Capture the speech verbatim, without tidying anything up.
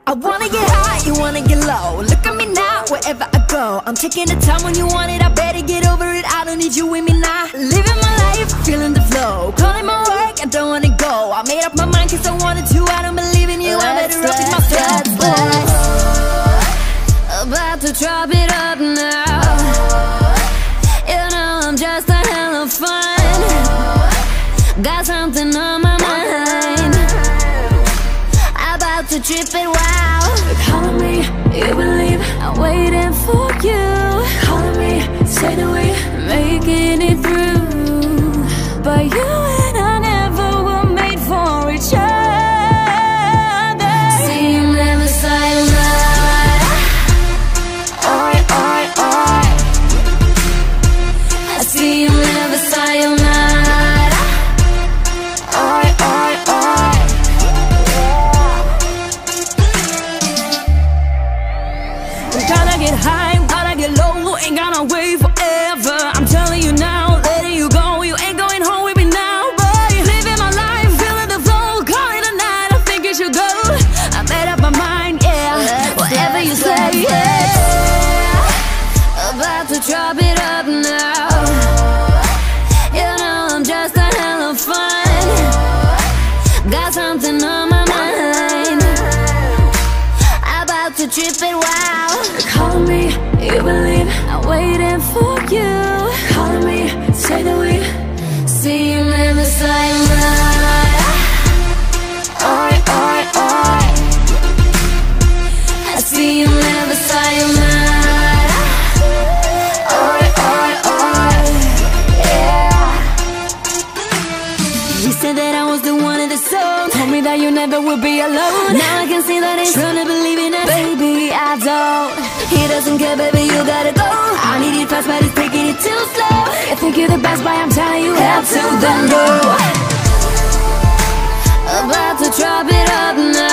I wanna get high, you wanna get low. Look at me now, wherever I go. I'm taking the time when you want it, I better get over it. I don't need you with me now. Living my life, feeling the flow. Calling my work, I don't wanna go. I made up my mind cause I wanted to. I don't believe in you, I better up with myself. About to drop it up now. You know I'm just a hell of fun. Got something on my mind. About to trip it, wow. Calling me, you believe I'm waiting for you. Calling me, say that we making it through. But you and I never were made for each other. See you never sayonara. Oi, oi, oi. I see you never sayonara. Oi, oi, oi. Gotta get high, gotta get low, ain't gonna wait forever. I'm telling you now, letting you go, you ain't going home with me now, boy. Living my life, feeling the flow, call it a night, I think you should go. I made up my mind, yeah, let's whatever you say, yeah. About to drop it up now. You know I'm just a hell of fun. Got something on my mind. About to trip it, wow. Calling me, you believe I'm waiting for you. Calling me, say that we see you never sayonara. Oi, oi, oi. I see you never sayonara. Oi, oi, oi. Yeah. You said that I was the one in the song. Told me that you never would be alone. Now I can see that it's true to believe in it. Baby, I don't. He doesn't care, baby, you gotta go. I need it fast, but it's taking it too slow. You think you're the best, but I'm telling you, hell to the no. About to drop it up now.